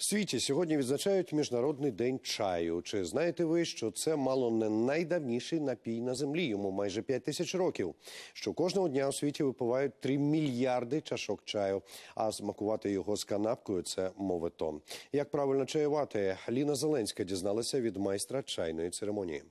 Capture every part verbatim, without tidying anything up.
В світі сьогодні відзначають Міжнародний день чаю. Чи знаєте ви, що це мало не найдавніший напій на землі, йому майже п'ять тисяч років. Що кожного дня у світі випивають три мільярди чашок чаю, а смакувати його з канапкою – це мовито. Як правильно чаювати, Ліна Зеленська дізналася від майстра чайної церемонії.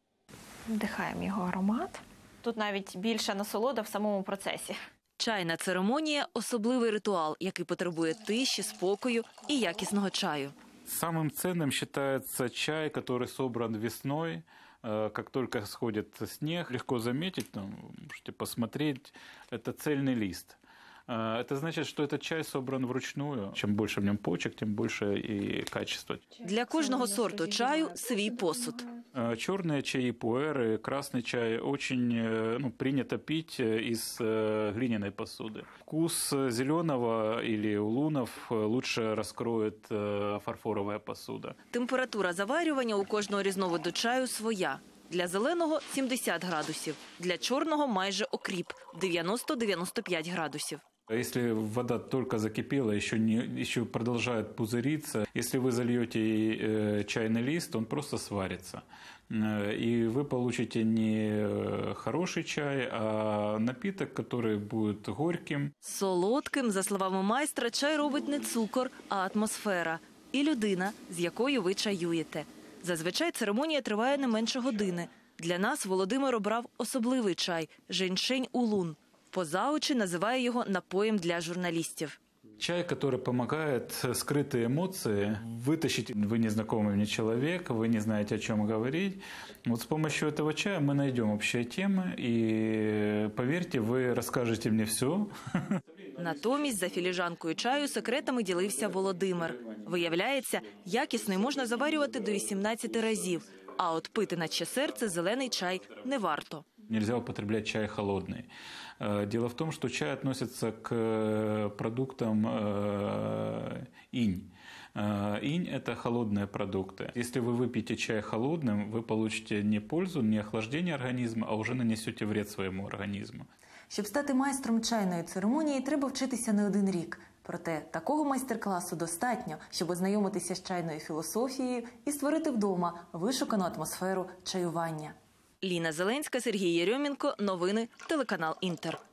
Вдихаємо його аромат. Тут навіть більша насолода в самому процесі. Чайна церемонія – особливий ритуал, який потребує тиші, спокою і якісного чаю. Самым ценным считается чай, который собран весной. Как только сходит снег, легко заметить, ну, можете посмотреть, это цельный лист. Это значит, что этот чай собран вручную. Чем больше в нем почек, тем больше и качество. Для кожного сорту чаю свій посуд. Черные чаи, пуэры, красный чай очень ну, принято пить из глиняной посуды. Вкус зеленого или улунов лучше раскроет фарфоровая посуда. Температура заварювання у кожного різновиду чаю своя. Для зеленого – сімдесят градусів, для чорного – майже окріп – дев'яносто - дев'яносто п'ять градусів. Если вода только закипела, еще, не, еще продолжает пузыриться, если вы зальете э, чайный лист, он просто сварится. Э, и вы получите не хороший чай, а напиток, который будет горьким. Солодким, за словами майстра, чай робить не цукор, а атмосфера. І людина, з якою ви чаюєте. Зазвичай церемонія триває не менше години. Для нас Володимир обрав особливий чай – жень-шень-улун. Поза очі називає його напоєм для журналістів. Чай, который помогает скрытые эмоции вытащить. Вы незнакомый мне человек, вы не знаете, о чем говорить. Вот с помощью этого чая мы найдем общие темы, и, поверьте, вы расскажете мне все. Натомість за філіжанкою чаю секретами ділився Володимир. Виявляється, якісний можна заварювати до вісімнадцяти разів, а от пити наче серце зелений чай не варто. Нельзя употреблять чай холодный. Дело в том, что чай относится к продуктам инь. Инь – это холодные продукты. Если вы выпьете чай холодным, вы получите не пользу, не охлаждение организма, а уже нанесете вред своему организму. Щоб стати майстром чайної церемонії, треба вчитися не один рік. Проте такого майстер-класу достатньо, щоб ознайомитися з чайною філософією і створити вдома вишукану атмосферу чаювання. Ліна Зеленська, Сергій Єрьомінко. Новини. Телеканал «Інтер».